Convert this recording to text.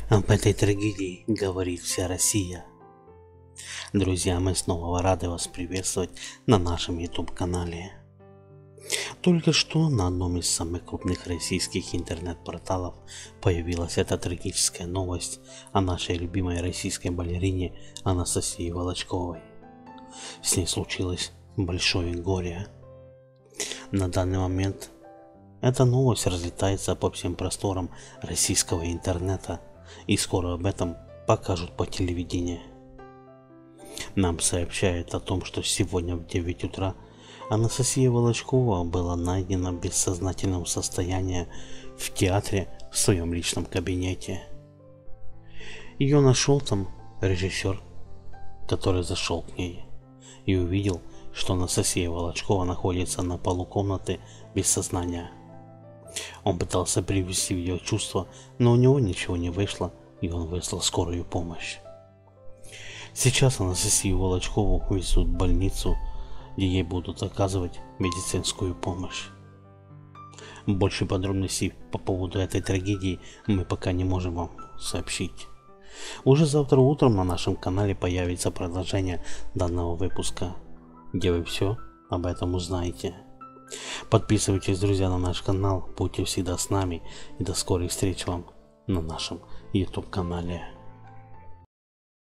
Об этой трагедии говорит вся Россия. Друзья, мы снова рады вас приветствовать на нашем YouTube-канале. Только что на одном из самых крупных российских интернет-порталов появилась эта трагическая новость о нашей любимой российской балерине Анастасии Волочковой. С ней случилось большое горе. На данный момент эта новость разлетается по всем просторам российского интернета, и скоро об этом покажут по телевидению. Нам сообщают о том, что сегодня в 9 утра Анастасия Волочкова была найдена в бессознательном состоянии в театре в своем личном кабинете. Ее нашел там режиссер, который зашел к ней и увидел, что Анастасия Волочкова находится на полу комнаты без сознания. Он пытался привести в ее чувство, но у него ничего не вышло, и он вызвал скорую помощь. Сейчас Анастасию Волочкову везут в больницу, где ей будут оказывать медицинскую помощь. Больше подробностей по поводу этой трагедии мы пока не можем вам сообщить. Уже завтра утром на нашем канале появится продолжение данного выпуска, где вы все об этом узнаете. Подписывайтесь, друзья, на наш канал, будьте всегда с нами, и до скорых встреч вам на нашем YouTube канале.